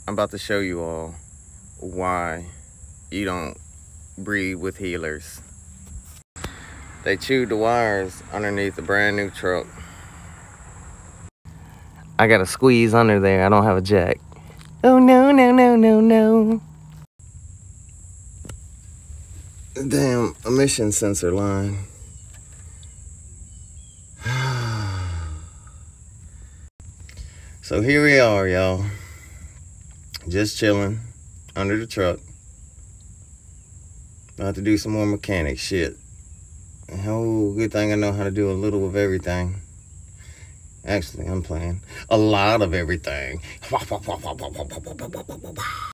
I'm about to show you all why you don't breed with healers. They chewed the wires underneath the brand new truck. I gotta squeeze under there. I don't have a jack. Oh no, no, no, no, no. Damn emission sensor line. So here we are, y'all. Just chilling under the truck. About to do some more mechanic shit. Oh, good thing I know how to do a little of everything. Actually, I'm playing a lot of everything.